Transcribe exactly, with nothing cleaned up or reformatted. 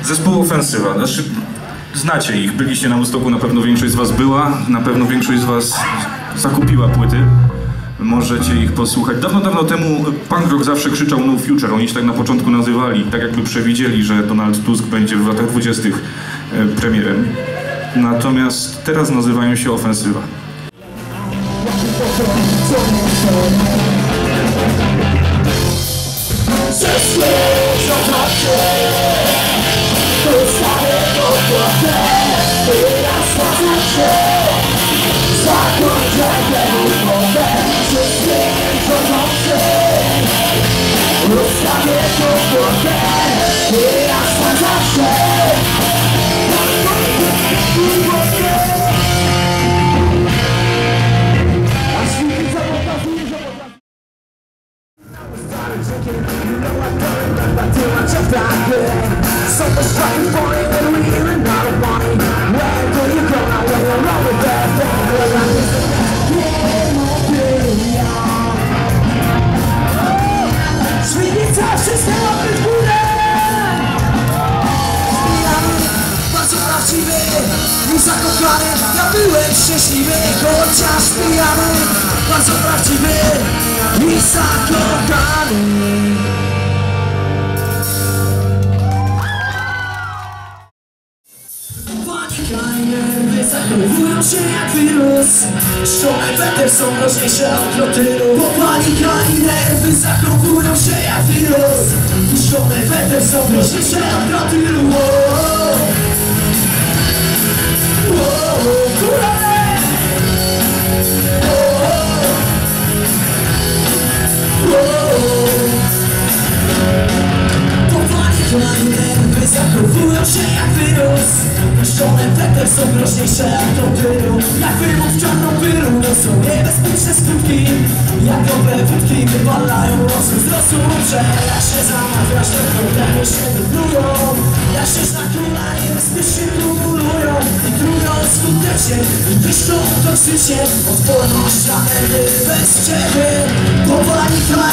Zespół Ofensywa. Znaczy, znacie ich, byliście na Woodstocku, na pewno większość z was była, na pewno większość z was zakupiła płyty. Możecie ich posłuchać. Dawno, dawno temu punk rock zawsze krzyczał No Future. Oni się tak na początku nazywali, tak jakby przewidzieli, że Donald Tusk będzie w latach dwudziestych premierem. Natomiast teraz nazywają się Ofensywa. So much fucking funny that we really not money. Where do you go now when you're wrong with that thing? Well, I'm just a Sweetie touch, she's still in górę. Bardzo prawdziwy i zakochany. Ja byłem szczęśliwy, chociaż pijany. Bardzo prawdziwy i zakochany. Nerwy zachowują się jak wirus. Szczone weter są groźniejsze od trotylu. Bo panika i nerwy zachowują się jak wirus. Szczone weter są groźniejsze od trotylu. Nerwy zachowują się jak wirus. Niszczone weter są groźniejsze jak trotylu. Jak wymów Czarnobylu niosą niebezpieczne skutki. Jak dobre wódki wywalają rozum z rozumcze. Jak się zamawiasz, te problemy się dublują. Jak się na króla niebezpiecznie kumulują. I trują skutecznie, i niszczą toksycznie. Odporność na nerwy bez ciebie. Popanika